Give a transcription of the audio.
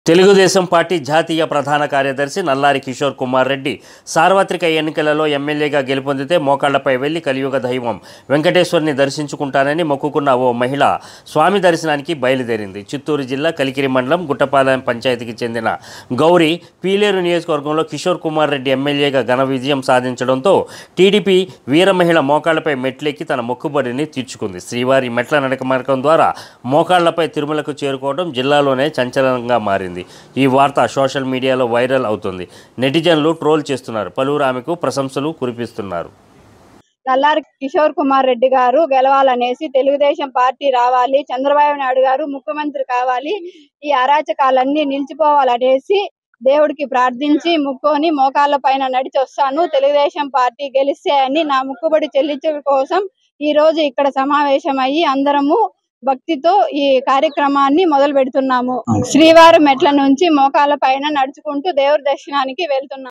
Telugu Desam party జాతీయ ప్రధాన కార్యదర్శి నల్లారి కిషోర్ కుమార్ రెడ్డి సార్వత్రిక ఎన్నికలలో ఎమ్మెల్యేగా గెలుపొందితే మోకాళ్లపై వెళ్లి కలియుగ దైవం వెంకటేశ్వరుని దర్శించుకుంటానని మొక్కుకున్న ఓ మహిళ స్వామి దర్శనానికి బయలుదేరింది. చిత్తూరు జిల్లా కలికిరి మండలం గుట్టపాలెం పంచాయతీకి చెందిన గౌరీ పీలేరు నియోజకవర్గంలో కిషోర్ కుమార్ రెడ్డి ఎమ్మెల్యేగా ఘన విజయం సాధించడంతో టీడీపీ వీర మహిళ మోకాళ్లపై మెట్లెక్కి తన మొక్కుబడిని తీర్చుకుంది. శ్రీవారి మెట్ల నడక మార్గం ద్వారా మోకాళ్లపై తిరుమలకు చేరుకోవడం జిల్లాలోనే సంచలనంగా మారింది. ఈ వార్త సోషల్ మీడియాలో వైరల్ అవుతుంది. నెటిజన్లు ట్రోల్ చేస్తున్నారు. పలువురు ఆమెకు ప్రశంసలు కురిపిస్తున్నారు. నల్లారి కిషోర్ కుమార్ రెడ్డి గారు గెలవాలనేసి, తెలుగుదేశం పార్టీ రావాలి, చంద్రబాబు నాయుడు గారు ముఖ్యమంత్రి కావాలి, ఈ అరాచకాలన్నీ నిలిచిపోవాలనేసి దేవుడికి ప్రార్థించి ముక్కొని మోకాళ్ళ పైన నడిచి వస్తాను. తెలుగుదేశం పార్టీ గెలిస్తే అని నా ముక్కుబడి చెల్లించడం కోసం ఈ రోజు ఇక్కడ సమావేశమయ్యి అందరము భక్తితో ఈ కార్యక్రమాన్ని మొదలు పెడుతున్నాము. శ్రీవారి మెట్ల నుంచి మోకాళ్ళ పైన నడుచుకుంటూ దేవుడి దర్శనానికి వెళ్తున్నాము.